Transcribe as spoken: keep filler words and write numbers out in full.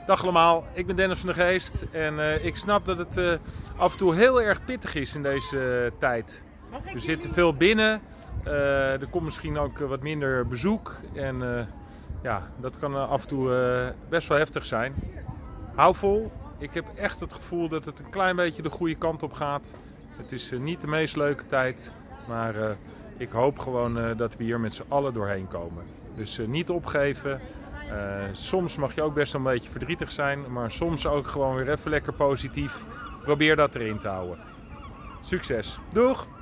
Dag allemaal, ik ben Dennis van der Geest en uh, ik snap dat het uh, af en toe heel erg pittig is in deze uh, tijd. We zitten veel binnen, uh, er komt misschien ook wat minder bezoek en uh, ja, dat kan uh, af en toe uh, best wel heftig zijn. Hou vol, ik heb echt het gevoel dat het een klein beetje de goede kant op gaat. Het is uh, niet de meest leuke tijd, maar uh, ik hoop gewoon uh, dat we hier met z'n allen doorheen komen. Dus uh, niet opgeven. Uh, soms mag je ook best wel een beetje verdrietig zijn, maar soms ook gewoon weer even lekker positief. Probeer dat erin te houden. Succes. Doeg!